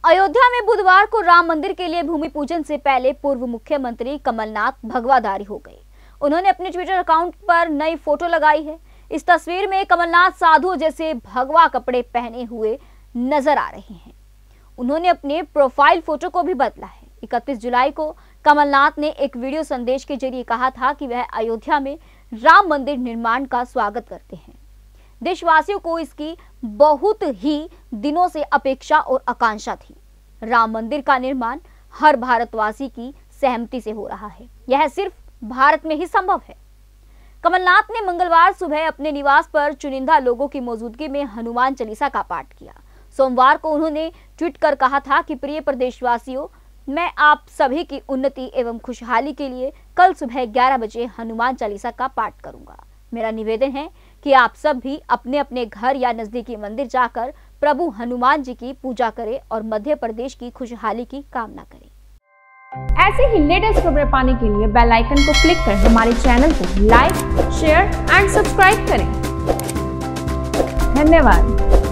अयोध्या में बुधवार को राम मंदिर के लिए भूमि पूजन से पहले पूर्व मुख्यमंत्री कमलनाथ भगवाधारी हो गए। उन्होंने अपने ट्विटर अकाउंट पर नई फोटो लगाई है। इस तस्वीर में कमलनाथ साधु जैसे भगवा कपड़े पहने हुए नजर आ रहे हैं। उन्होंने अपने प्रोफाइल फोटो को भी बदला है। 31 जुलाई को कमलनाथ ने एक वीडियो संदेश के जरिए कहा था कि वह अयोध्या में राम मंदिर निर्माण का स्वागत करते हैं। देशवासियों को इसकी बहुत ही दिनों से अपेक्षा और आकांक्षा थी। राम मंदिर का निर्माण हर भारतवासी की सहमति से हो रहा है। यह सिर्फ भारत में ही संभव है। कमलनाथ ने मंगलवार सुबह अपने निवास पर चुनिंदा लोगों की मौजूदगी में हनुमान चालीसा का पाठ किया। सोमवार को उन्होंने ट्वीट कर कहा था कि प्रिय प्रदेशवासियों, मैं आप सभी की उन्नति एवं खुशहाली के लिए कल सुबह 11 बजे हनुमान चालीसा का पाठ करूंगा। मेरा निवेदन है कि आप सब भी अपने अपने घर या नजदीकी मंदिर जाकर प्रभु हनुमान जी की पूजा करें और मध्य प्रदेश की खुशहाली की कामना करें। ऐसे ही लेटेस्ट खबरें पाने के लिए बेल आइकन को क्लिक कर हमारे चैनल को लाइक, शेयर एंड सब्सक्राइब करें। धन्यवाद।